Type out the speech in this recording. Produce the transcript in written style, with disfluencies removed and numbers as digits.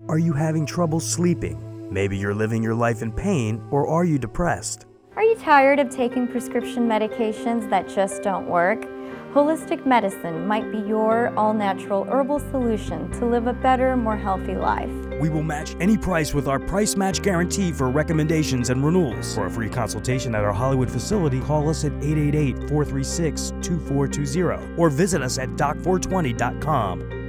Are you having trouble sleeping? Maybe you're living your life in pain, or are you depressed? Are you tired of taking prescription medications that just don't work? Holistic medicine might be your all-natural herbal solution to live a better, more healthy life. We will match any price with our price match guarantee for recommendations and renewals. For a free consultation at our Hollywood facility, call us at 888-436-2420 or visit us at doc420.com.